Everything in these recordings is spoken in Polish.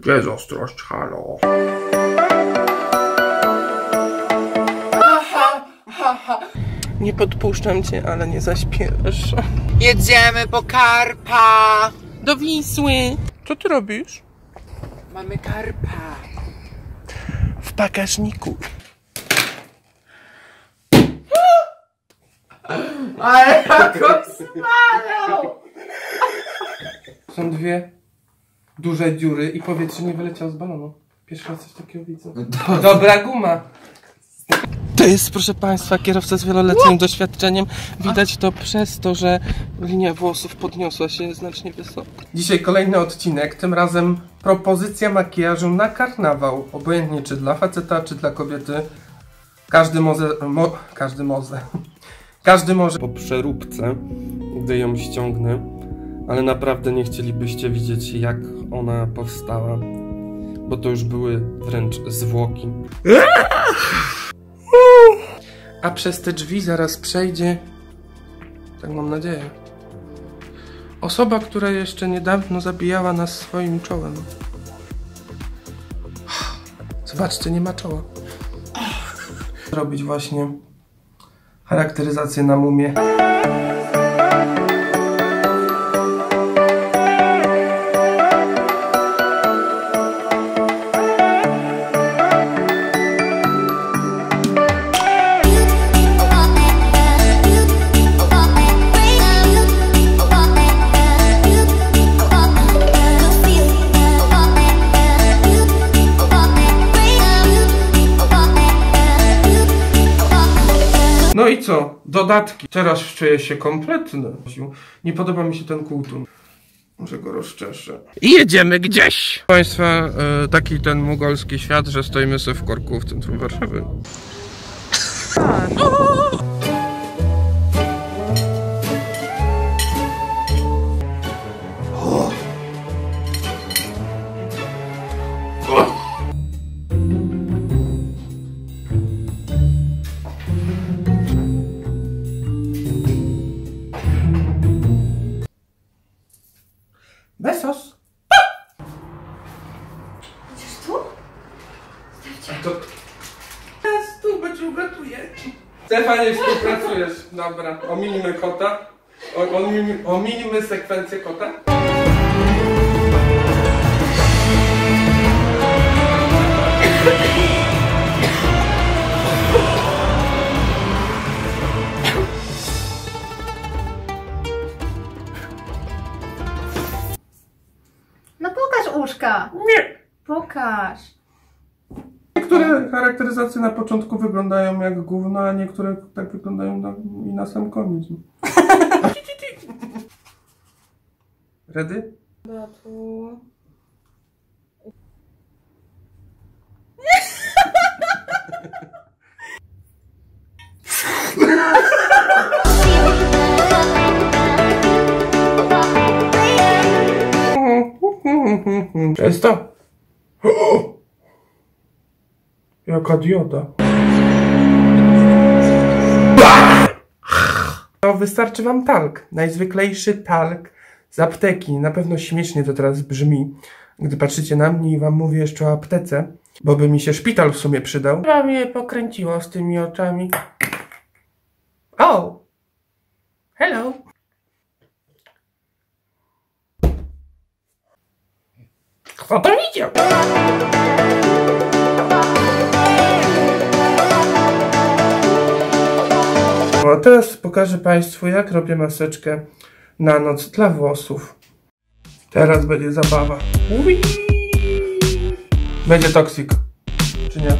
Gdzie jest ostrość? Halo? Nie podpuszczam cię, ale nie zaśpiewasz. Jedziemy po karpa! Do Wisły! Co ty robisz? Mamy karpa. W bagażniku. Ale jakoś spadał! Są dwie duże dziury i powietrze nie wyleciało z balonu. Pierwszy raz coś takiego widzę. Dobra guma. To jest, proszę Państwa, kierowca z wieloletnim doświadczeniem. Widać to przez to, że linia włosów podniosła się znacznie wysoko. Dzisiaj kolejny odcinek, tym razem propozycja makijażu na karnawał. Obojętnie czy dla faceta, czy dla kobiety. Każdy może po przeróbce, gdy ją ściągnę. Ale naprawdę nie chcielibyście widzieć, jak ona powstała. Bo to już były wręcz zwłoki. A przez te drzwi zaraz przejdzie, tak mam nadzieję, osoba, która jeszcze niedawno zabijała nas swoim czołem. Zobaczcie, nie ma czoła. Robić właśnie charakteryzację na mumię. No i co? Dodatki. Teraz czuję się kompletny. Nie podoba mi się ten kultun. Może go rozczeszę. I jedziemy gdzieś! Państwa, taki ten mugolski świat, że stoimy sobie w korku w centrum Warszawy. Besos! Idziesz tu? A to... Teraz tu, bo cię uratuję. Stefanie, współpracujesz. Dobra, ominimy kota. Ominimy sekwencję kota. No pokaż uszka. Nie! Pokaż. Niektóre charakteryzacje na początku wyglądają jak gówno, a niektóre tak wyglądają i na sam koniec. Ready? Tu. Jest to? Jaka dioda. To wystarczy wam talk. Najzwyklejszy talk z apteki. Na pewno śmiesznie to teraz brzmi, gdy patrzycie na mnie i wam mówię jeszcze o aptece, bo by mi się szpital w sumie przydał. Chyba mnie pokręciło z tymi oczami. O! Hello! Kto to widział? A teraz pokażę Państwu, jak robię maseczkę na noc dla włosów. Teraz będzie zabawa. Ui! Będzie toksik. Czy nie?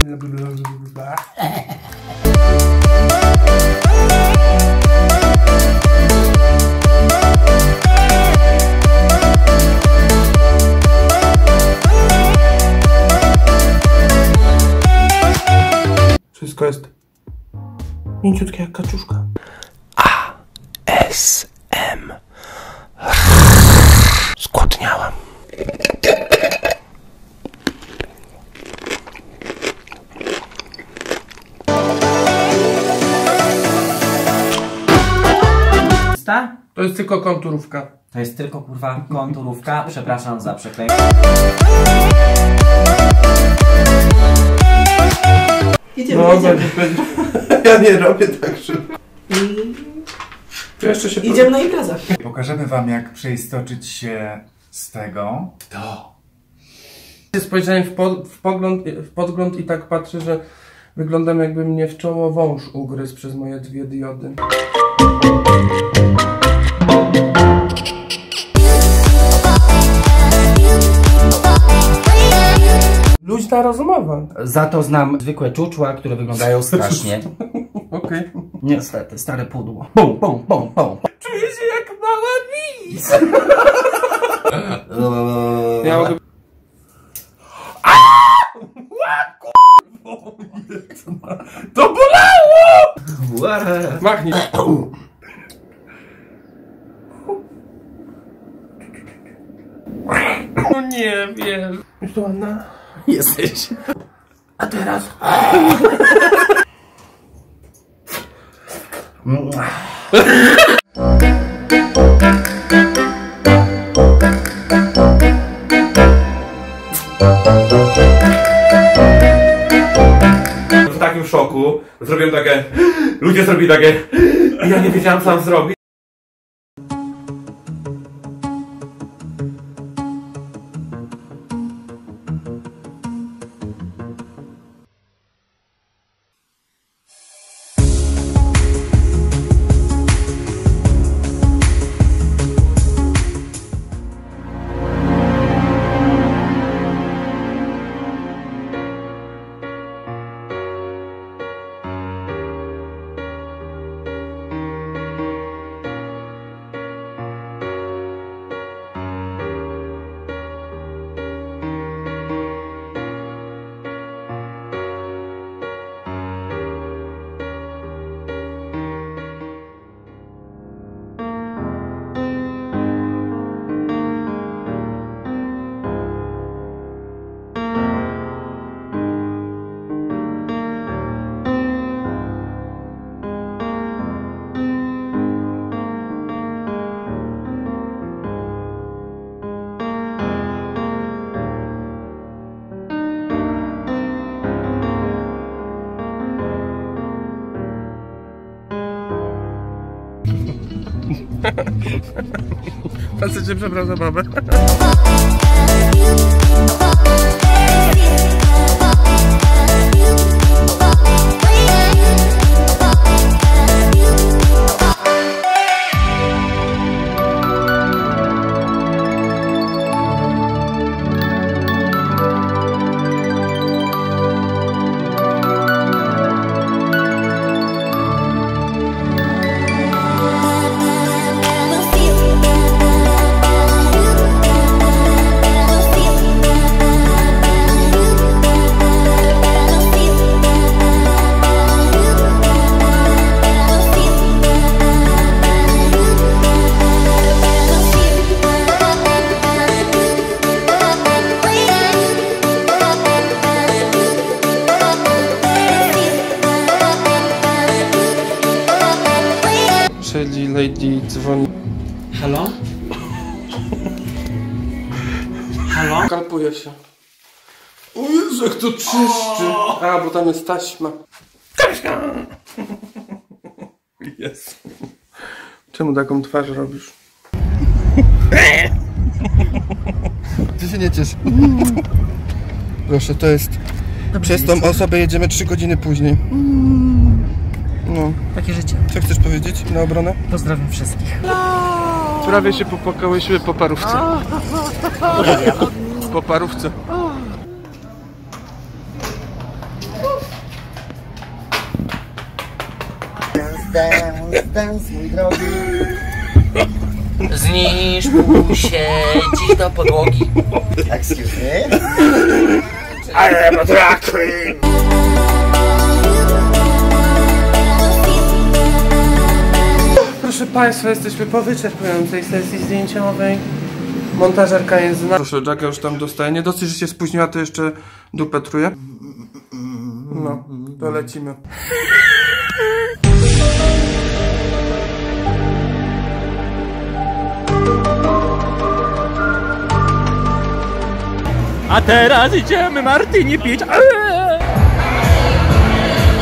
Wszystko jest mięciutkie jak kaczuszka. ASM. Skłodniałam. To jest tylko konturówka. To jest tylko kurwa konturówka. Przepraszam za przekleństwo. jedziemy, No, jedziemy. ja nie robię tak szybko. To jeszcze się Idziemy na imprezę. Pokażemy wam, jak przeistoczyć się z tego do. Spojrzałem w podgląd i tak patrzę, że wyglądam, jakby mnie w czoło wąż ugryzł przez moje 2 diody. Luźna rozmowa. Za to znam zwykłe czuczła, które wyglądają strasznie. Okej. Niestety, stare pudło. Bum, bum, bum, bum. Czuję się jak mała mis. Ja mogę... To bolało! Machnij. No nie wiem. Już to ładna. Jesteś. A teraz? W takim szoku zrobiłem takie... Ludzie zrobili takie... I ja nie wiedziałem, co mam zrobić. Facet się przebrał za babę. Czyli Lady dzwoni. Halo? Halo? Kalpuje się. O Jezu, jak to czyszczy. A, bo tam jest taśma. Taśma! Jest. Czemu taką twarz robisz? Ty się nie ciesz. Proszę, to jest... Przez tą osobę jedziemy 3 godziny później. No. Takie życie. Co chcesz powiedzieć na obronę? Pozdrawiam wszystkich. Prawie się popłakałyśmy po parówce. Po parówce. Dance, mój drogi. Zniszcz się dziś do podłogi. Excuse me? I am a drag queen. Proszę Państwa, jesteśmy po wyczerpującej sesji zdjęciowej. Montażerka jest z nami. Proszę, Jacka już tam dostaje. Nie dosyć, że się spóźniła, to jeszcze dupę truje. No, to lecimy. A teraz idziemy Martyni pić.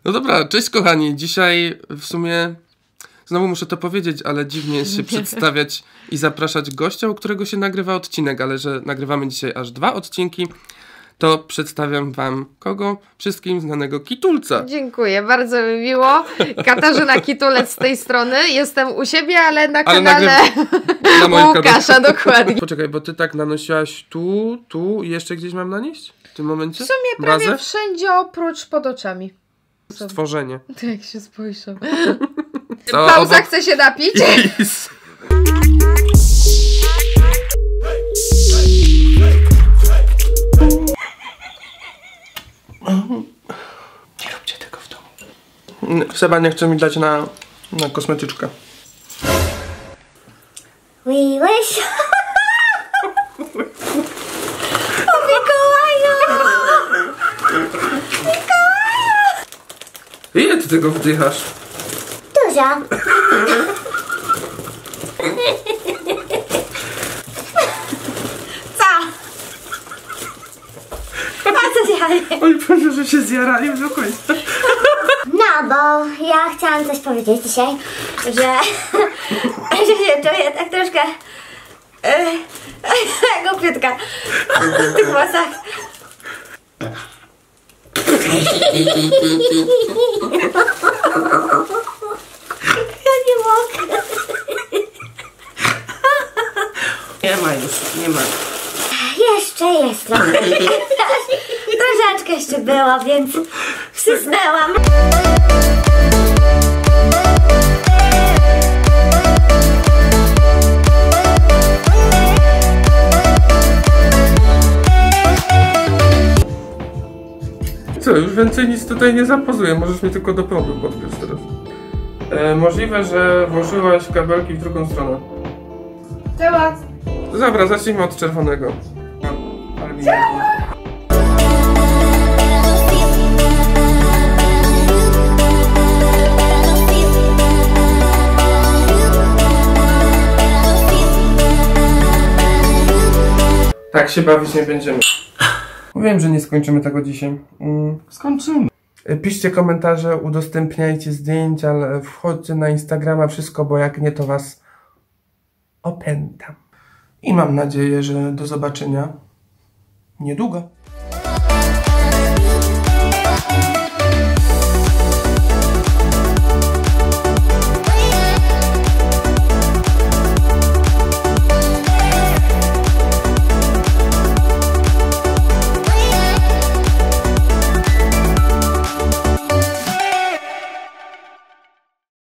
No dobra, cześć kochani. Dzisiaj w sumie znowu muszę to powiedzieć, ale dziwnie jest się przedstawiać i zapraszać gościa, u którego się nagrywa odcinek, ale że nagrywamy dzisiaj aż 2 odcinki, to przedstawiam wam kogo? Wszystkim znanego Kitulca. Dziękuję, bardzo mi miło. Katarzyna Kitulec z tej strony. Jestem u siebie, ale na kanale na moim Łukasza, kanale. dokładnie. Poczekaj, bo ty tak nanosiłaś tu i jeszcze gdzieś mam nanieść? W tym momencie? W sumie prawie Bazę? wszędzie oprócz pod oczami. Stworzenie. To jak się spojrzę. To Pauza, obok- chce się napić? Nie róbcie tego w domu. Seba nie chce mi dać na kosmetyczkę. We wish. O Mikołaju! Ile ty tego wdychasz? Duża. Co? A co zjadłem? Oni proszę, że się zjarali do końca. No, bo ja chciałam coś powiedzieć dzisiaj, że się czuję tak troszkę głupiutka w tych włosach. Ja nie mogę. Nie ma już, nie ma. Jeszcze jest trochę. Troszeczkę jeszcze było, więc wsysnęłam. Co, już więcej nic tutaj nie zapozuję, możesz mnie tylko do prądu podpiąć teraz. Możliwe, że włożyłaś kabelki w drugą stronę. Działa. Dobra, zacznijmy od czerwonego. Ale mi nie Tak się bawić nie będziemy. Wiem, że nie skończymy tego dzisiaj. Skończymy. Piszcie komentarze, udostępniajcie zdjęcia, ale wchodźcie na Instagrama, wszystko, bo jak nie, to was opętam. I mam nadzieję, że do zobaczenia niedługo.